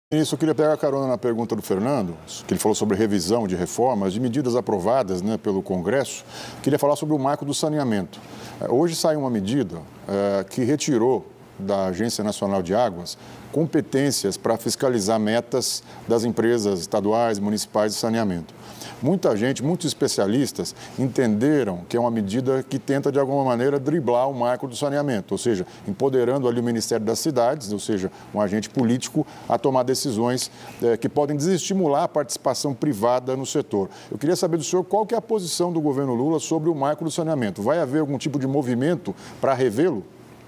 Isso, eu queria pegar a carona na pergunta do Fernando, que ele falou sobre revisão de reformas, de medidas aprovadas pelo Congresso. Queria falar sobre o marco do saneamento. Hoje saiu uma medida que retirou da Agência Nacional de Águas competências para fiscalizar metas das empresas estaduais, municipais de saneamento. Muita gente, muitos especialistas entenderam que é uma medida que tenta, de alguma maneira, driblar o marco do saneamento, ou seja, empoderando ali o Ministério das Cidades, ou seja, um agente político, a tomar decisões que podem desestimular a participação privada no setor. Eu queria saber do senhor qual que é a posição do governo Lula sobre o marco do saneamento. Vai haver algum tipo de movimento para revê-lo?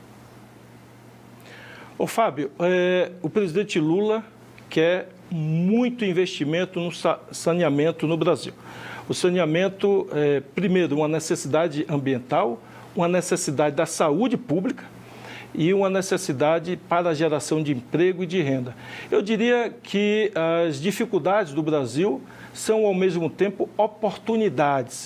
Ô, Fábio, o presidente Lula quer muito investimento no saneamento no Brasil. O saneamento é, primeiro, uma necessidade ambiental, uma necessidade da saúde pública e uma necessidade para a geração de emprego e de renda. Eu diria que as dificuldades do Brasil são, ao mesmo tempo, oportunidades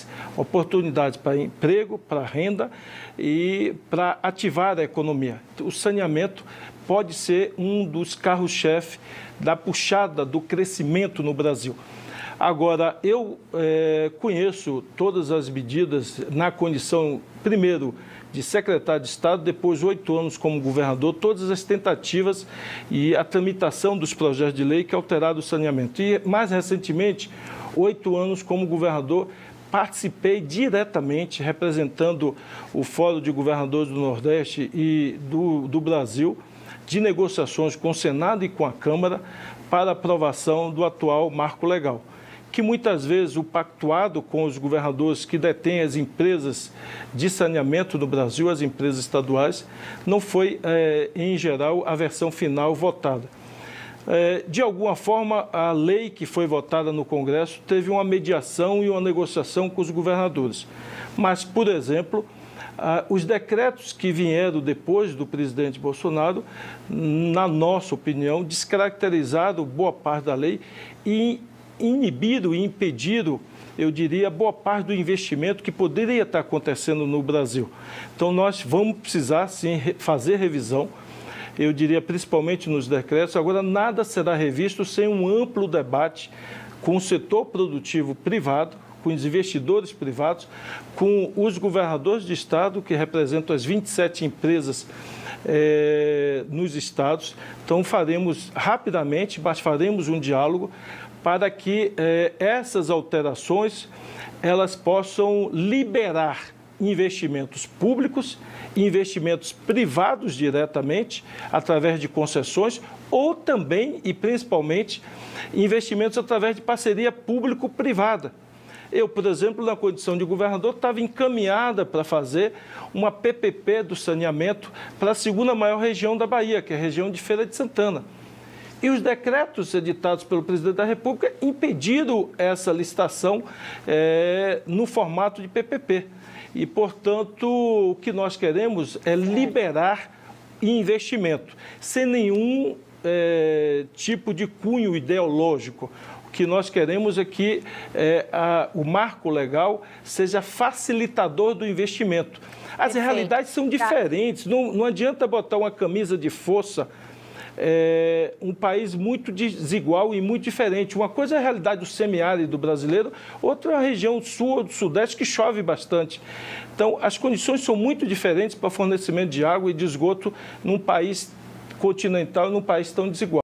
para emprego, para renda e para ativar a economia. O saneamento pode ser um dos carros-chefe da puxada do crescimento no Brasil. Agora, eu conheço todas as medidas na condição, primeiro, de secretário de Estado, depois 8 anos como governador, todas as tentativas e a tramitação dos projetos de lei que alteraram o saneamento. E, mais recentemente, 8 anos como governador, participei diretamente, representando o Fórum de Governadores do Nordeste e do Brasil, de negociações com o Senado e com a Câmara para aprovação do atual marco legal, que muitas vezes o pactuado com os governadores que detêm as empresas de saneamento no Brasil, as empresas estaduais, não foi, em geral, a versão final votada. De alguma forma, a lei que foi votada no Congresso teve uma mediação e uma negociação com os governadores. Mas, por exemplo, os decretos que vieram depois do presidente Bolsonaro, na nossa opinião, descaracterizaram boa parte da lei e inibiram e impediram, eu diria, boa parte do investimento que poderia estar acontecendo no Brasil. Então, nós vamos precisar, sim, fazer revisão, eu diria, principalmente nos decretos. Agora, nada será revisto sem um amplo debate com o setor produtivo privado, com os investidores privados, com os governadores de estado, que representam as 27 empresas nos estados. Então, faremos rapidamente, mas faremos um diálogo para que essas alterações elas possam liberar investimentos públicos, investimentos privados diretamente, através de concessões, ou também, e principalmente, investimentos através de parceria público-privada. Eu, por exemplo, na condição de governador, estava encaminhada para fazer uma PPP do saneamento para a segunda maior região da Bahia, que é a região de Feira de Santana. E os decretos editados pelo presidente da República impediram essa licitação no formato de PPP. E, portanto, o que nós queremos é liberar investimento, sem nenhum tipo de cunho ideológico. O que nós queremos é que o marco legal seja facilitador do investimento. As realidades são diferentes, não adianta botar uma camisa de força. Um país muito desigual e muito diferente. Uma coisa é a realidade do semiárido brasileiro, outra é a região sul ou do sudeste, que chove bastante. Então, as condições são muito diferentes para fornecimento de água e de esgoto num país continental e num país tão desigual.